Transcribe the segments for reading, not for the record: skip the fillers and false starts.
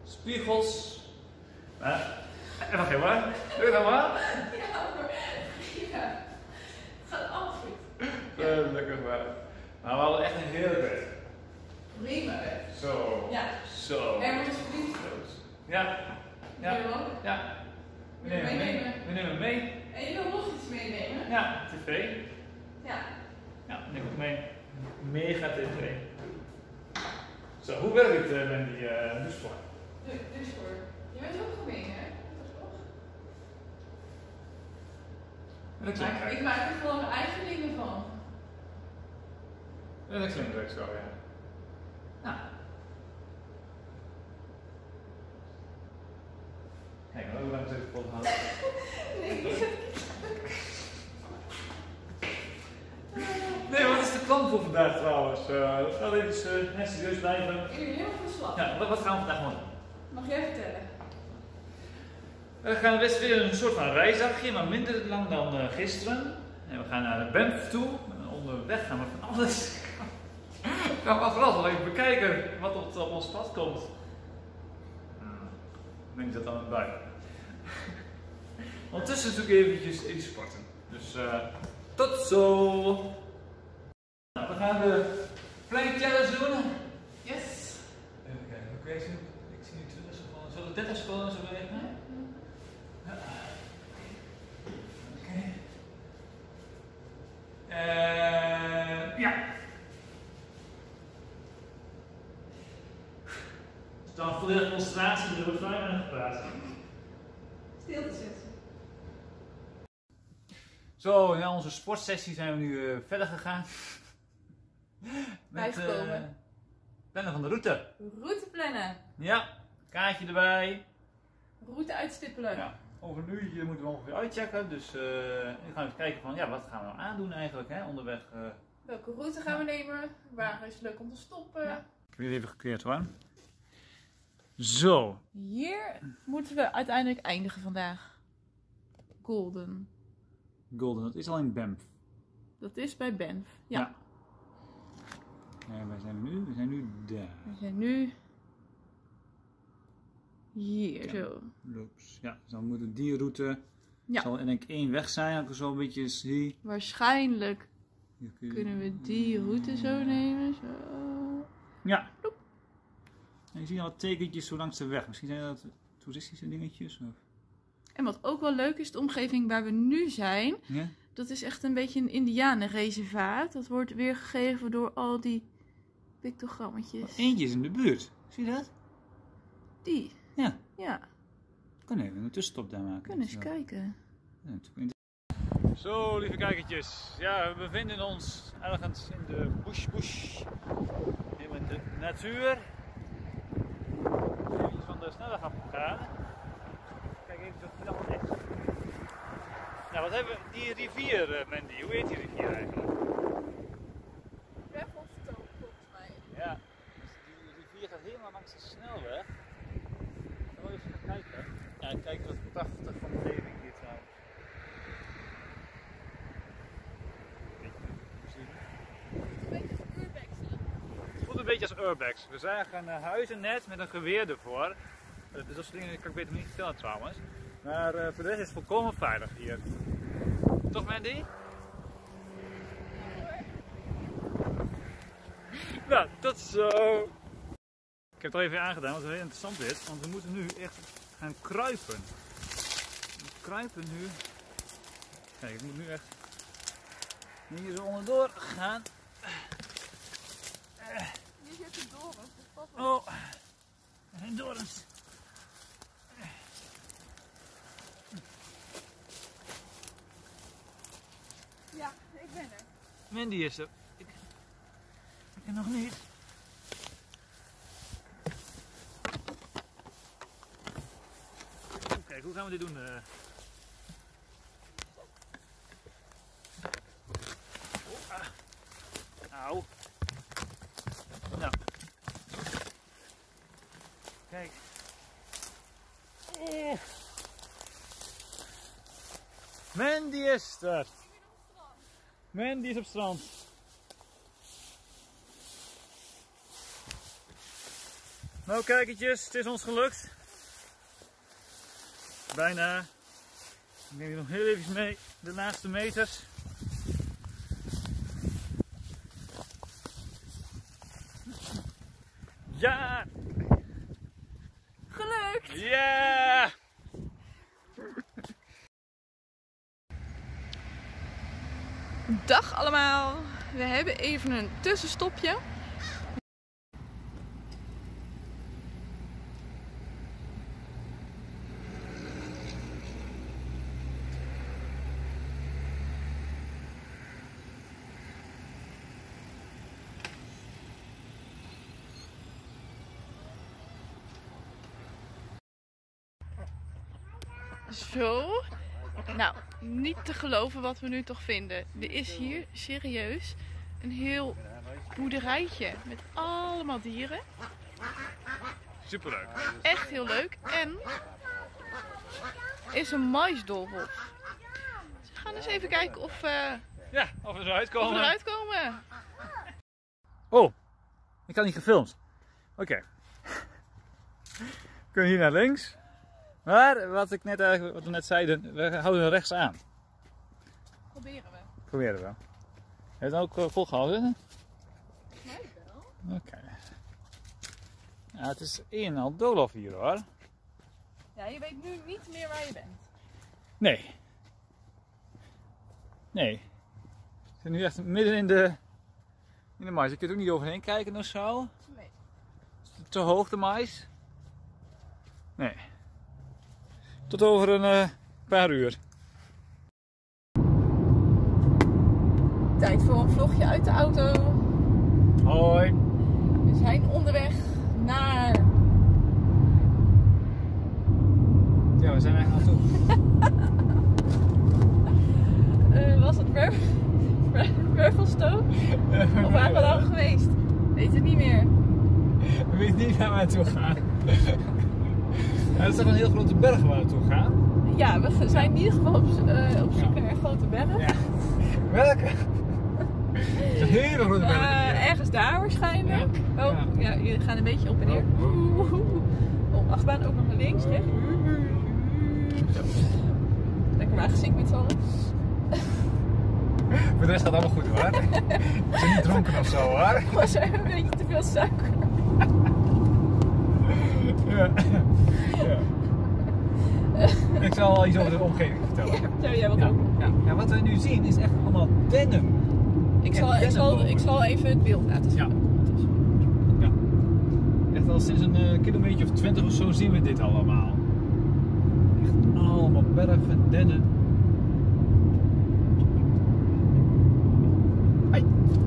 spiegels. Even geen waar. Doe je dat maar? Ja hoor. Ja. Het gaat allemaal goed. Gelukkig maar. Maar we hadden echt een heerlijk bed. Prima hè? Zo. Ja. Zo. Er is verliefd. Ja. Ja. Ja. We nemen hem mee. En je wil nog iets meenemen? Ja, tv. Ja. Ja, neem ik mee. Mega tv. Zo, hoe werkt het met die douchevlak? Dus voor. Je bent ook gemeen hè? Ik maak er gewoon mijn eigen dingen van. Ja, dat klinkt leuk zo, ja. Nou. Kijk, maar hoe lang zit het pot houden? Nee, wat is de plan voor vandaag trouwens? Laten we even net serieus blijven. Ik ben heel verslag. Ja, wat gaan we vandaag gewoon doen? Mag jij vertellen? We gaan best weer een soort van reisdagje, maar minder lang dan gisteren. En we gaan naar de Banff toe. En onderweg gaan we van alles. Gaan we vooral even bekijken wat op ons pad komt. Ik denk dat dan een bui. Ondertussen zoek ik eventjes even sporten. Dus tot zo! Nou, we gaan de plank challenge doen. Yes. Even kijken, oké, ik zie nu 20 seconden. Zullen we 30 seconden zo bewegen? Ja. Oké. Ja. Dan volledige concentratie, er wordt vrij gepraat. Stilte zetten. Zo, na onze sportsessie zijn we nu verder gegaan. Met plannen van de route. Route plannen. Ja, kaartje erbij. Route uitstippelen. Ja, over een uurtje moeten we ongeveer uitchecken. Dus we gaan even kijken van, ja, wat gaan we nou aandoen eigenlijk, hè, onderweg. Welke route gaan we nemen? Waar is het leuk om te stoppen? Ja. Ik heb jullie even gekleerd hoor. Zo. Hier moeten we uiteindelijk eindigen vandaag. Golden. Golden, dat is al in Banff. Dat is bij Banff. Ja. En waar zijn we nu? We zijn nu daar. We zijn nu hier zo. Loops. Ja, dus dan moet die route. Ja. Zal er denk ik één weg zijn, als ik zo een beetje zie. Waarschijnlijk kunnen we die route zo nemen. Zo. Ja. Loop. En je ziet al wat tekentjes zo langs de weg. Misschien zijn dat toeristische dingetjes. Of... En wat ook wel leuk is, de omgeving waar we nu zijn. Ja? Dat is echt een beetje een indianenreservaat. Dat wordt weergegeven door al die pictogrammetjes. Eentje is in de buurt. Zie je dat? Die? Ja. Ja. Kan even een tussenstop daar maken. Kunnen eens kijken. Ja, zo, lieve kijkertjes. Ja, we bevinden ons ergens in de bush. Helemaal in de natuur. Even van de snelweg afgegaan. Kijk even wat er allemaal is. Nou, wat hebben we? Die rivier, Mandy. Hoe heet die rivier eigenlijk? Revelstoke volgens mij. Ja, dus die rivier gaat helemaal langs de snelweg. Gaan we even gaan kijken. Ja, kijk wat prachtig van de omgeving hier trouwens. Het voelt een beetje als urbex. We zagen huizen net met een geweer ervoor. Dus dat soort dingen kan ik beter niet vertellen trouwens. Maar voor de rest is het volkomen veilig hier. Toch Mandy? Nou, tot zo! Ik heb het al even aangedaan, wat heel interessant is. Want we moeten nu echt gaan kruipen. We kruipen nu. Kijk, ik moet nu echt hier zo onderdoor gaan. Hier zitten dorens. Oh, er zijn dorens. Ja, ik ben er. Mandy is er. Ik ben nog niet. Kijk, hoe gaan we dit doen? Auw. Nou. Kijk. Oh. Mandy is er. Mandy is op strand. Nou kijkertjes, het is ons gelukt. Bijna. Ik neem nog heel even mee de laatste meters. Ja! Gelukt! Ja! Dag allemaal! We hebben even een tussenstopje. Zo. Nou, niet te geloven wat we nu toch vinden. Er is hier serieus een heel boerderijtje met allemaal dieren. Superleuk. Echt heel leuk. En is een maisdoolhof. Dus we gaan eens even kijken of we eruit komen. eruit komen. Oh, ik had niet gefilmd. Oké. We kunnen hier naar links. Maar wat we net zeiden, we houden rechts aan. Proberen we. Heb je het ook volgehouden? Nee, wel. Oké. Ja, het is een al doolhof hier hoor. Ja, je weet nu niet meer waar je bent. Nee. Nee. We zijn nu echt midden in de mais. Je kunt er ook niet overheen kijken of zo. Nee. Is het te hoog de mais? Nee. Tot over een paar uur. Tijd voor een vlogje uit de auto. Hoi. We zijn onderweg naar... Ja, we zijn eigenlijk naartoe. Was het Wervelstoke? Of waar we dan geweest? Weet het niet meer. We weten niet waar we naartoe gaan. Ja, dat is toch een heel grote berg waar we naartoe gaan? Ja, we zijn in ieder geval op zoek naar een grote berg. Ja. Welke? Een hele grote berg. Ergens daar waarschijnlijk. Ja. Oh, ja, jullie gaan een beetje op en neer. Oh, achtbaan ook nog naar links, rechts. Lekker wagenzinkt met z'n allen. Voor de rest gaat het allemaal goed hoor. We zijn niet dronken of zo hoor. Maar ze hebben een beetje te veel suiker. Ja. Ja. Ik zal wel iets over de omgeving vertellen. Ja, vertel jij wat ook. Ja, wat we nu zien is echt allemaal dennen. Ik zal even het beeld laten zien. Ja. Ja. Echt al sinds een kilometer of 20 of zo zien we dit allemaal. Echt allemaal bergen, dennen. Hoi.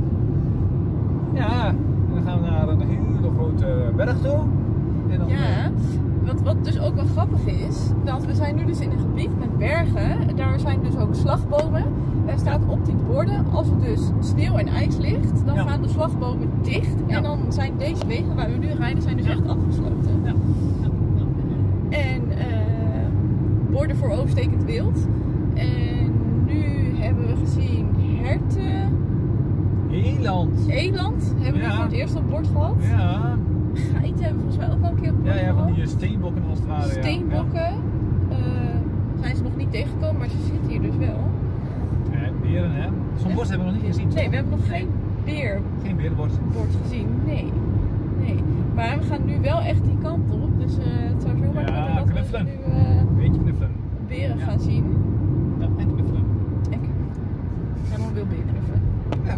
Ja, en dan gaan we naar een hele grote berg toe. En dan, Ja, wat dus ook wel grappig is, dat we zijn nu dus in een gebied met bergen. Daar zijn dus ook slagbomen. Er staat op die borden, als er dus sneeuw en ijs ligt, dan gaan de slagbomen dicht. Ja. En dan zijn deze wegen waar we nu rijden, zijn dus echt afgesloten. Ja. En borden voor overstekend wild. En nu hebben we gezien herten. Eland hebben we voor het eerst op bord gehad. Ja. Geiten hebben we volgens mij ook al een keer op bord Ja, gehad. van die steenbokken als het ware. Steenbokken zijn ze nog niet tegengekomen, maar ze zitten hier dus wel. Beren hè. Zo'n bord hebben we nog niet gezien. Nee, we hebben nog geen Geen berenbord. beerbord gezien. Nee. Maar we gaan nu wel echt die kant op, dus het zou zomaar kunnen dat knuffelen. we nu Beetje knuffelen. beren gaan zien. Ja, en knuffelen. En helemaal wil beren knuffelen. Ja.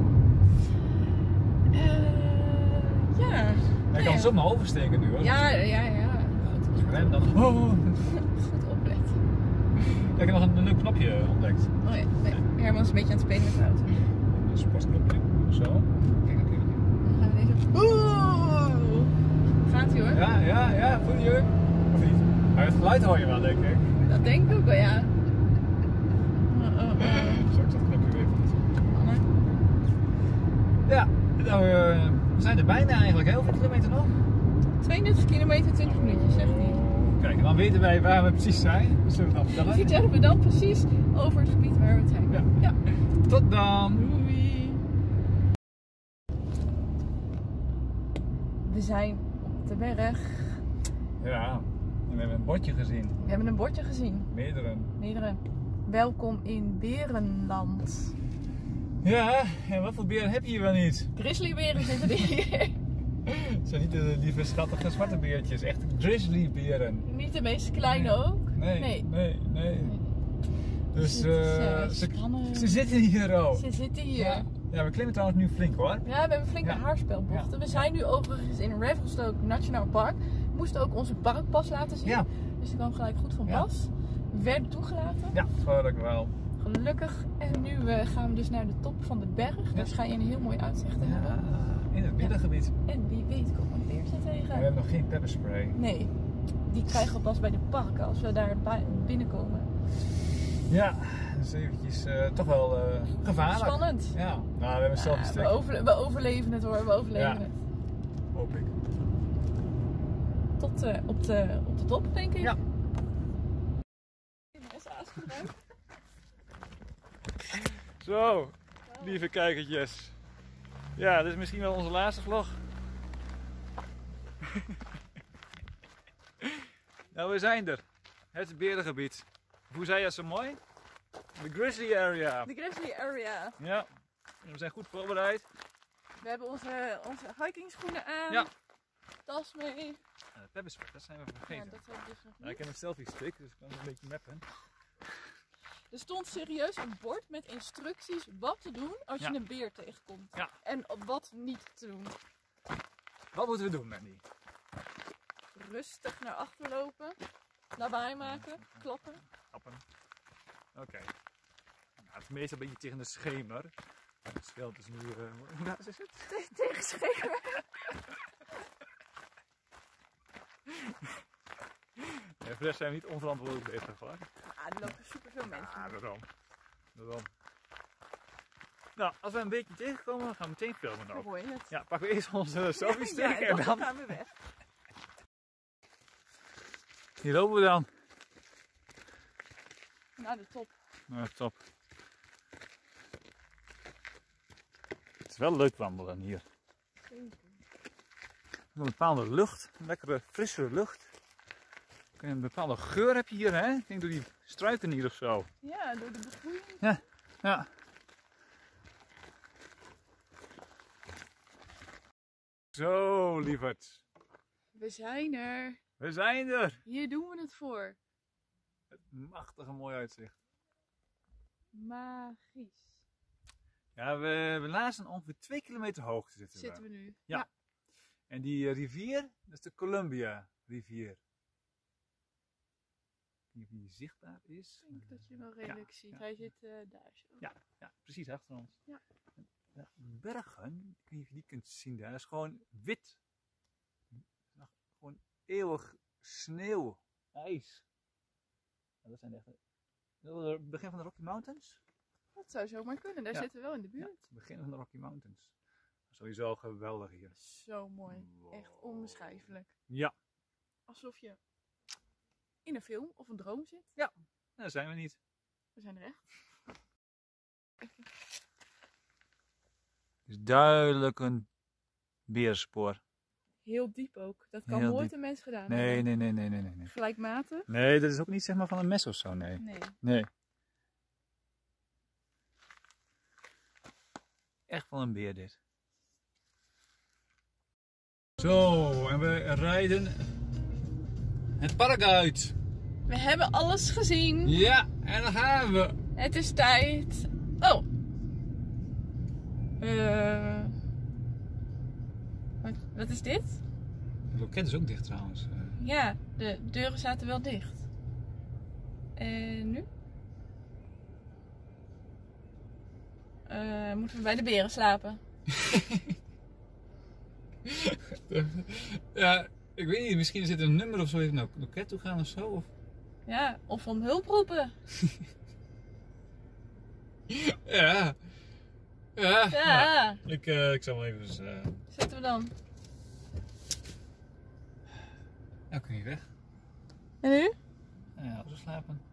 Ja. Hij kan zomaar oversteken nu hoor. Ja. Goed. Rem dan. Oh. Goed opletten. Ik heb nog een leuk knopje ontdekt. Oh ja, nee. Herman is een beetje aan het spelen met de auto. Een sportknopje. Zo. Kijk een keer. Dan gaan we deze... Oeh! Gaat ie hoor. Ja, voel je? Of niet? Maar het geluid hoor je wel, denk ik. Dat denk ik ook wel, ja. Zo, ik zat het knopje weer goed. Anne. Ja, nou, we zijn er bijna eigenlijk. Hè? Hoeveel kilometer nog? 32 kilometer, 20 minuutjes, zegt hij. Kijk, en dan weten wij waar we precies zijn. Zullen we dat vertellen? Vertellen we dan precies over het gebied waar we zijn. Ja. Tot dan! Doei! We zijn op de berg. Ja, en we hebben een bordje gezien. We hebben een bordje gezien. Meerdere. Welkom in Berenland. Ja, en wat voor beren heb je hier wel niet? Grizzlyberen zitten hier. Het zijn niet de lieve schattige zwarte beertjes, echt grizzlyberen. Niet de meest kleine ook. Nee. Dus spannend. ze zitten hier al. Ze zitten hier. Ja, we klimmen trouwens nu flink hoor. Ja, we hebben flinke haarspelbochten. We zijn nu overigens in Revelstoke Nationaal Park. We moesten ook onze parkpas laten zien. Ja. Dus die kwam gelijk goed van pas. We werden toegelaten. Ja, gelukkig wel. Gelukkig. En nu gaan we dus naar de top van de berg. Daar schijn je een heel mooi uitzicht te hebben. In het middengebied. En wie weet komen we een beertje tegen. We hebben nog geen pepperspray. Nee, die krijgen we pas bij de parken als we daar binnenkomen. Ja, dus eventjes toch wel gevaarlijk. Spannend. Ja, nou, we hebben zelf een stuk. We overleven het hoor, we overleven het. Hoop ik. Tot op de top, denk ik. Ja. Zo, lieve kijkertjes. Ja, dit is misschien wel onze laatste vlog. Nou, we zijn er. Het berengebied. Hoe zei je dat zo mooi? De Grizzly Area. De Grizzly Area. Ja, we zijn goed voorbereid. We hebben onze hiking schoenen aan. Ja. Tas mee. De pepperspray, dat zijn we vergeten. Ja, dat hebben we dus nog niet. Ik heb een selfie stick, dus ik kan een beetje mappen. Er stond serieus een bord met instructies wat te doen als je een beer tegenkomt. Ja. En wat niet te doen. Wat moeten we doen, Mandy? Rustig naar achter lopen. Lawaai maken. Klappen. Klappen. Oké. Nou, het is meestal een beetje tegen de schemer. Het scheelt dus nu... hoe laat is het? Tegen schemer. Ja, voor de rest zijn we niet onverantwoordelijk op dit geval. Ja, er lopen superveel mensen. Ja, daarom. Nou, als we een beetje tegenkomen, dan gaan we meteen filmen Dan ook. hoor je het. Ja, pakken we eerst onze selfie stick Ja, en dan gaan we weg. Hier lopen we dan. Naar de top. Nou, top. Het is wel leuk wandelen hier. Een bepaalde lucht, een lekkere frisse lucht. Een bepaalde geur heb je hier, hè? Ik denk door die struiken hier of zo. Ja, door de begroeiing. Ja. Zo, lieverd. We zijn er. We zijn er. Hier doen we het voor. Het machtige mooi uitzicht. Magisch. Ja, we lazen ongeveer 2 kilometer hoogte zitten we. Nu. Ja. En die rivier, dat is de Columbia rivier. Ik weet niet of die zichtbaar is. Ik denk dat je hem wel redelijk ziet. Hij zit daar zo. Ja, precies achter ons. Ja. De bergen, ik weet niet of je die kunt zien daar, dat is gewoon wit. Gewoon eeuwig sneeuw, ijs. Dat zijn echt... Het begin van de Rocky Mountains? Dat zou zomaar kunnen. Daar zitten we wel in de buurt. Ja, het begin van de Rocky Mountains. Sowieso geweldig hier. Zo mooi. Wow. Echt onbeschrijfelijk. Ja. Alsof je in een film of een droom zit. Ja, daar zijn we niet. We zijn er echt. Het is duidelijk een beerspoor. Heel diep ook. Dat kan Heel nooit diep. een mens gedaan Nee. hebben. Gelijkmatig? Nee, dat is ook niet zeg maar van een mes of zo, nee. Nee. Echt van een beer dit. Zo, en we rijden het park uit. We hebben alles gezien. Ja, en dan gaan we. Het is tijd. Oh. Wat is dit? Het loket is ook dicht trouwens. Ja, de deuren zaten wel dicht. En nu? Moeten we bij de beren slapen? Ja, ik weet niet, misschien zit er een nummer of zo even naar het loket toe gaan of zo. Of... Ja, of om hulp roepen. Ja. Ja. Nou, ik zal wel even... Zitten we dan? Nou kun je weg. En nu? Ja, zo slapen.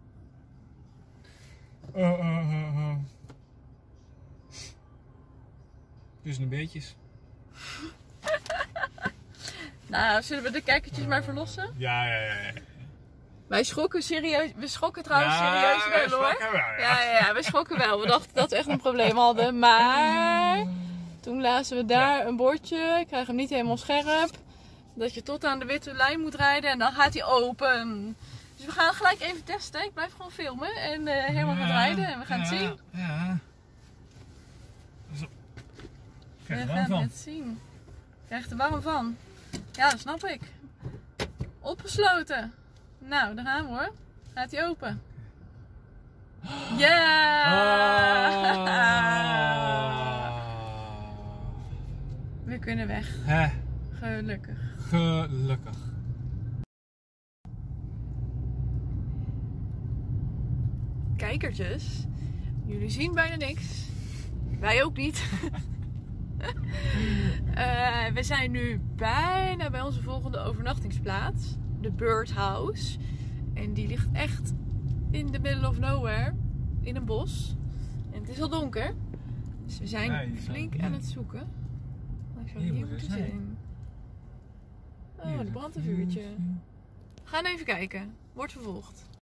Tussen de beetjes. Nou, zullen we de kijkertjes maar verlossen? Ja. Wij schrokken serieus. We schrokken trouwens serieus we wel hoor. schrokken wel, Ja, we schrokken wel. We dachten dat we echt een probleem hadden. Maar toen lazen we daar een bordje. Ik krijg hem niet helemaal scherp. Dat je tot aan de witte lijn moet rijden en dan gaat hij open. Dus we gaan gelijk even testen. Ik blijf gewoon filmen en helemaal gaan rijden en we gaan het zien. Ja. Zo. We gaan het zien. Ik krijg er warm van. Ja, dat snap ik. Opgesloten. Nou, daar gaan we hoor. Gaat hij open. Ja! We kunnen weg. Gelukkig. Kijkertjes, jullie zien bijna niks. Wij ook niet. We zijn nu bijna bij onze volgende overnachtingsplaats. De Birdhouse. En die ligt echt in the middle of nowhere. In een bos. En het is al donker. Dus we zijn flink aan het zoeken. Ik zou hier moeten zijn. Oh, er brandt een vuurtje. We gaan even kijken. Wordt vervolgd.